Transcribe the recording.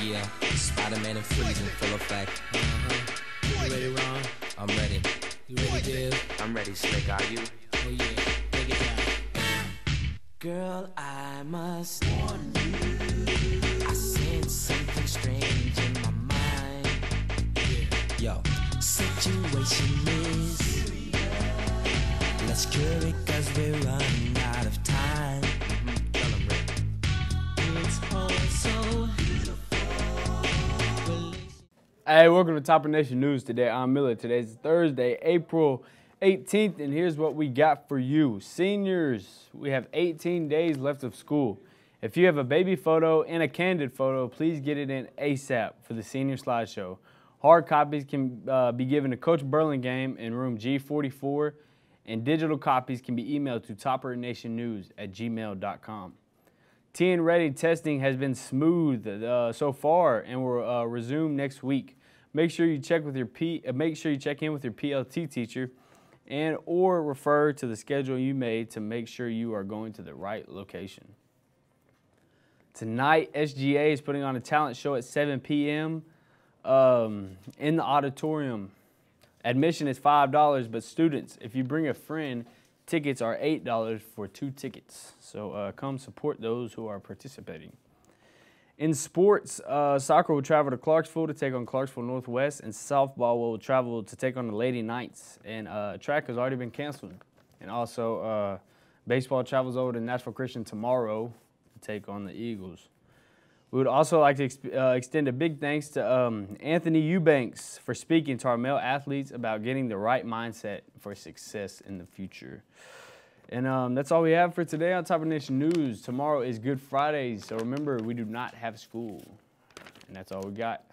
Yeah, Spider-Man and Freeze in full effect. You ready, Ron? I'm ready. You ready, Dave? I'm ready, Slick. Are you? Oh yeah, take it down. Girl, I must warn you. I sense something strange in my mind. Yo, situation is, let's cure it cause we're running out of time. Tell him, Rick. It's all so Hey, welcome to Topper Nation News. Today, I'm Miller. Today's Thursday, April 18th, and here's what we got for you. Seniors, we have 18 days left of school. If you have a baby photo and a candid photo, please get it in ASAP for the senior slideshow. Hard copies can be given to Coach Burlingame in room G44, and digital copies can be emailed to toppernationnews@gmail.com. TN Ready testing has been smooth so far and will resume next week. Make sure you check in with your PLT teacher and or refer to the schedule you made to make sure you are going to the right location. Tonight, SGA is putting on a talent show at 7 p.m. In the auditorium. Admission is $5, but students, if you bring a friend, tickets are $8 for 2 tickets. So come support those who are participating. In sports, soccer will travel to Clarksville to take on Clarksville Northwest, and softball will travel to take on the Lady Knights. And track has already been canceled. And also, baseball travels over to Nashville Christian tomorrow to take on the Eagles. We would also like to extend a big thanks to Anthony Eubanks for speaking to our male athletes about getting the right mindset for success in the future. And that's all we have for today on Topper Nation News. Tomorrow is Good Friday, so remember, we do not have school. And that's all we got.